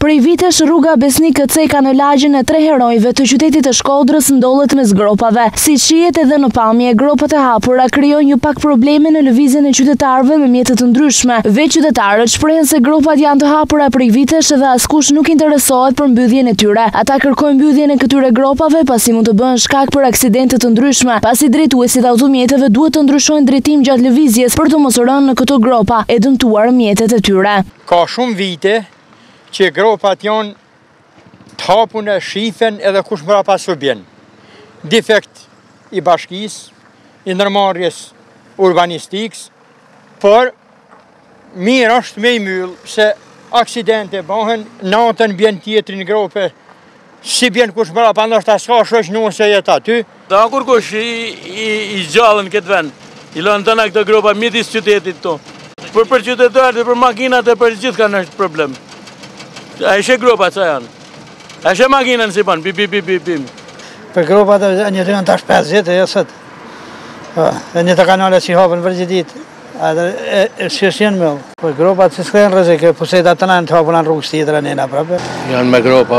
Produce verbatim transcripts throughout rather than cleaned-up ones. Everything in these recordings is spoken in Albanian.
Prej vitesh rruga Besnik K C ka në lagjen e tre herojve të qytetit të Shkodrës ndollet mes gropave. Si shihet edhe në pamje, gropat e hapura krijojnë një pak probleme në lëvizjen e qytetarëve me mjete të ndryshme. Veç qytetarët shprehen se gropat janë të hapura prej vitesh dhe askush nuk interesohet për mbylljen e tyre. Ata kërkojnë mbylljen e këtyre gropave pasi mund të bëhen shkak për aksidente të ndryshme, pasi drejtuesit e automjeteve duhet të ndryshojnë drejtim gjatë lëvizjes për të mos rënë në këto gropa e dëmtuar mjetet e tyre. Ka shumë vite që gropat janë të hapun e shifen edhe kush mëra pas të bjen. Defekt i bashkis, i nërmarjes urbanistikës, por mirë është me i myllë se aksidente bëhen, natën bjen tjetrin grope, si bjen kush mëra pa ndoshta s'ka shoq nëse jetë aty. Da kur kush i, i, i gjallën këtë vend, i lënë të në këtë gropa midis qytetit to. Për për qytetarët e për makinat e për gjithë kanë është problem. A ishe gropat sa janë? A ishe makinën si panë, bim, bim, bim, bim. Për gropat e një të janë tash pesëdhjetë e jësët. E një të kanale që i hapën vërgjidit. E shqeshen me. Për gropat që s'kënë rëzik, e pusejta të nënë të hapën anë rrugës tjetër e njëna prapë. Janë me gropa.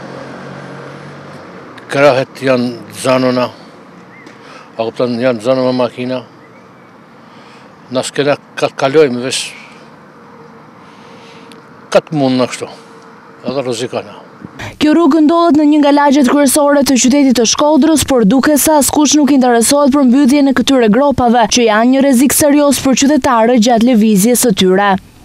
Krahet janë zanona. A kuptan janë zanona makina. Nësë këna kalojmë vesh. Katë mund në kështu. Edhe rëzikana. Kjo rrugë ndodhet në një nga lagjet kryesore të qytetit të Shkodrës, por duke se askush nuk interesohet për mbylljen e këtyre gropave, që janë një rrezik serioz për qytetarët gjatë lëvizjes së tyre.